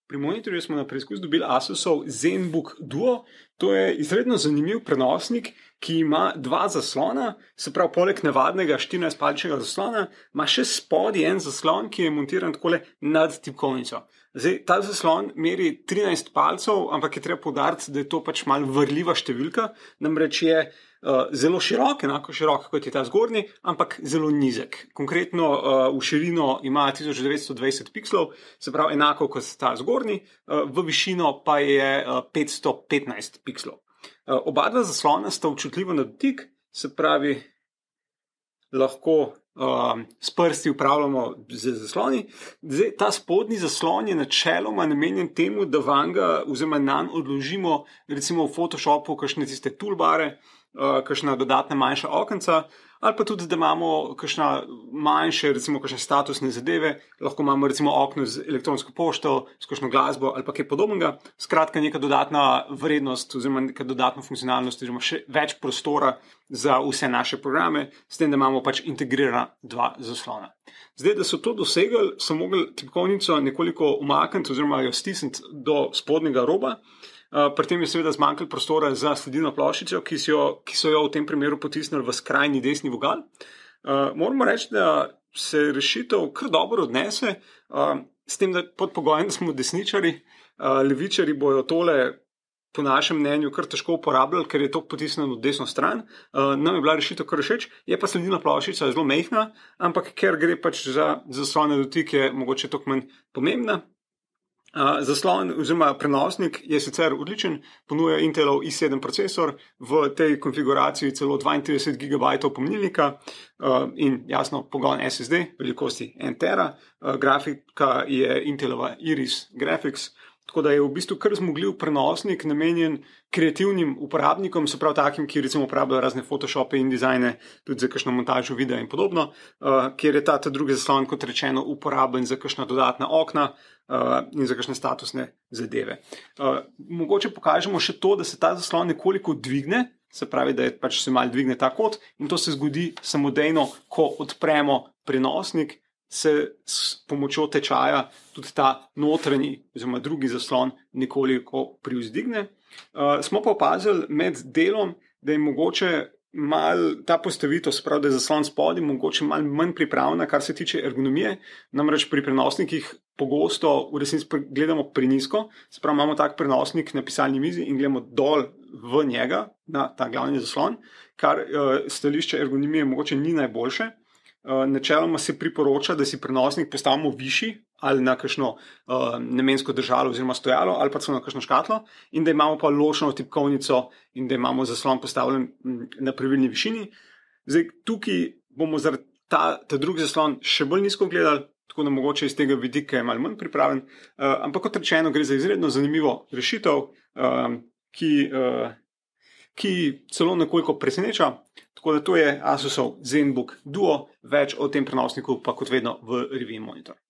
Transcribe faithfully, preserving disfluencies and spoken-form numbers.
Pri monitorju smo na preizkus dobili Asusov ZenBook Duo. To je izredno zanimiv prenosnik, ki ima dva zaslona, se pravi, poleg navadnega štirinajstpalčnega zaslona, ima še spodaj en zaslon, ki je montiran takole nad tipkovnico. Zdaj, ta zaslon meri trinajst palcev, ampak je treba poudariti, da je to pač malo vrljiva številka, namreč je uh, zelo širok, enako širok kot je ta zgornji, ampak zelo nizek. Konkretno uh, v širino ima tisoč devetsto dvajset pikslov, se pravi enako kot ta zgornji, uh, v višino pa je uh, petsto petnajst pikslov. Uh, oba dva zaslona sta občutljiva na dotik, se pravi, lahko uh, s prsti upravljamo z zasloni. Zdaj, ta spodnji zaslon je načeloma namenjen temu, da vanga oziroma nanj odložimo recimo v Photoshopu kakšne tiste toolbare, uh, kakšna dodatna manjša okenca, ali pa tudi, da imamo kakšna manjše, recimo kakšne statusne zadeve, lahko imamo recimo okno z elektronsko pošto, s kakšno glasbo ali pa kaj podobnega. Skratka, neka dodatna vrednost oziroma neka dodatna funkcionalnost oziroma še več prostora za vse naše programe, s tem, da imamo pač integrirana dva zaslona. Zdaj, da so to dosegli, so mogli tipkovnico nekoliko umakniti oziroma jo stisniti do spodnjega roba. Uh, pri tem je seveda zmanjkalo prostora za sledilno ploščico, ki so, jo, ki so jo v tem primeru potisnili v skrajni desni vogal. Uh, moramo reči, da se rešitev kar dobro odnese, uh, s tem, da pod pogojem, da smo desničari, uh, levičari bojo tole po našem mnenju kar težko uporabljali, ker je to potisnjeno v desno stran. Uh, nam je bila rešitev kar všeč, je pa sledilna ploščica zelo majhna, ampak ker gre pač za zaslone dotik, je mogoče toliko manj pomembna. Uh, zaslon oziroma prenosnik je sicer odličen, ponuja Intelov i sedem procesor, v tej konfiguraciji celo dvaintrideset gigabajtov pomnilnika uh, in jasno pogon S S D, velikosti en tera, uh, grafika je Intelova Iris Graphics, tako da je v bistvu kar zmogljiv prenosnik namenjen kreativnim uporabnikom, se pravi takim, ki recimo uporabljajo razne Photoshope in dizajne, tudi za kakšno montažo videa in podobno, uh, kjer je ta, ta drugi zaslon, kot rečeno, uporabljen za kakšna dodatna okna uh, in za kakšne statusne zadeve. Uh, mogoče pokažemo še to, da se ta zaslon nekoliko dvigne, se pravi, da je pač se mal dvigne ta kot, in to se zgodi samodejno, ko odpremo prenosnik, se s pomočjo tečaja tudi ta notranji oziroma drugi zaslon nekoliko privzdigne. Uh, smo pa opazili med delom, da je mogoče mal ta postavitev, se pravi, da je zaslon spodaj mogoče mal manj pripravljena, kar se tiče ergonomije, namreč pri prenosnikih pogosto v resnici gledamo prenizko, se pravi, imamo tak prenosnik na pisalni mizi in gledamo dol v njega, na ta glavni zaslon, kar uh, stališče ergonomije mogoče ni najboljše. Uh, načeloma se priporoča, da si prenosnik postavimo višji ali na kakšno uh, namensko držalo oziroma stojalo ali pa celo na kakšno škatlo in da imamo pa ločeno tipkovnico in da imamo zaslon postavljen na pravilni višini. Zdaj, tukaj bomo zaradi ta, ta drugi zaslon še bolj nizko gledali, tako da mogoče iz tega vidika je malo manj pripraven, uh, ampak kot rečeno, gre za izredno zanimivo rešitev, uh, ki, uh, ki celo nekoliko preseneča. Tako da to je Asusov ZenBook Duo, več o tem prenosniku pa kot vedno v reviji Monitor.